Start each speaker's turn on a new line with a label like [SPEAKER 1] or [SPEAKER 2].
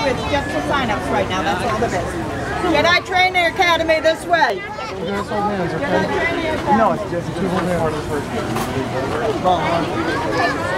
[SPEAKER 1] It's just for sign-ups right now. That's all there is. Jedi Training Academy this way.
[SPEAKER 2] We're gonna hold hands, okay?
[SPEAKER 1] Jedi Training Academy.
[SPEAKER 2] No, it's just keep holding hands.